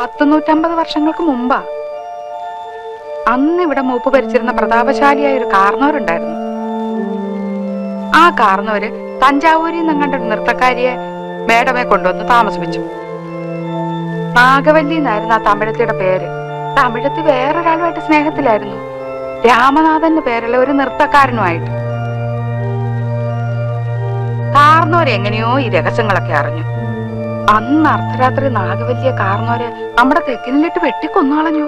150 വർഷങ്ങൾക്ക് മുമ്പാ. അന്ന് ഇവിടെ മൂപ്പ് ഭരിച്ചിരുന്ന പ്രതാപശാലിയായ ഒരു കാർന്നവരുണ്ടായിരുന്നു. ആ കാർന്നവര് തഞ്ചാവൂരിൽ നിന്നും കണ്ട ഒരു നൃത്തക്കാരിയെ മേഡമെ കൊണ്ടുവന്ന് താമസിപ്പിച്ചു. നാഗവല്ലി എന്നായിരുന്നു ആ തമിഴത്തിയുടെ പേര്. തമിഴത്തി വേറൊരാളുമായിട്ട് സ്നേഹത്തിലായിരുന്നു, രാമനാഥന്റെ പേരുള്ള ഒരു നൃത്തക്കാരനുമായിട്ട്. കാർന്നവരെങ്ങനെയോ ഈ രഹസ്യങ്ങളൊക്കെ അറിഞ്ഞു. അന്ന് അർദ്ധരാത്രി നാഗവല്ലിയെ കാർന്നവര് നമ്മുടെ തെക്കിനിലിട്ട് വെട്ടിക്കൊന്നാളഞ്ഞു.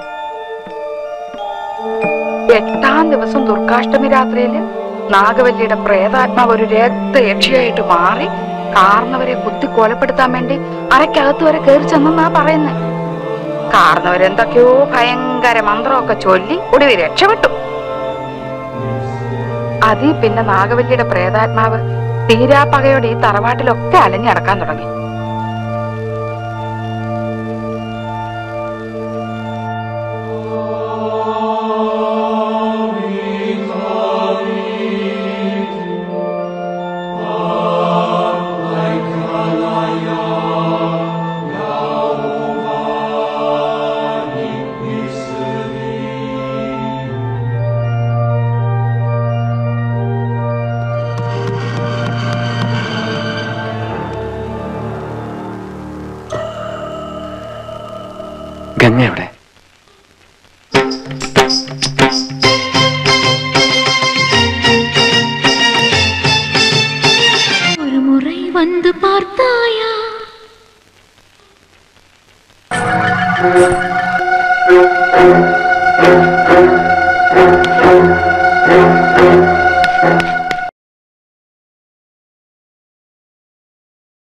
8ാം ദിവസം ദുർഗാഷ്ടമി രാത്രിയില് നാഗവല്ലിയുടെ പ്രേതാത്മാവ് ഒരു രക്തയക്ഷിയായിട്ട് മാറി കാർന്നവരെ കുത്തി കൊലപ്പെടുത്താൻ വേണ്ടി അരക്കകത്ത് വരെ കയറി ചെന്നാ പറയുന്നത്. കാർന്നവരെന്തൊക്കെയോ ഭയങ്കര മന്ത്രമൊക്കെ ചൊല്ലി ഒടുവിൽ രക്ഷപ്പെട്ടു. അതിൽ പിന്നെ നാഗവല്ലിയുടെ പ്രേതാത്മാവ് തീരാപ്പകയോടെ ഈ തറവാട്ടിലൊക്കെ അലഞ്ഞടക്കാൻ തുടങ്ങി. ഗംഗ എവിടെ?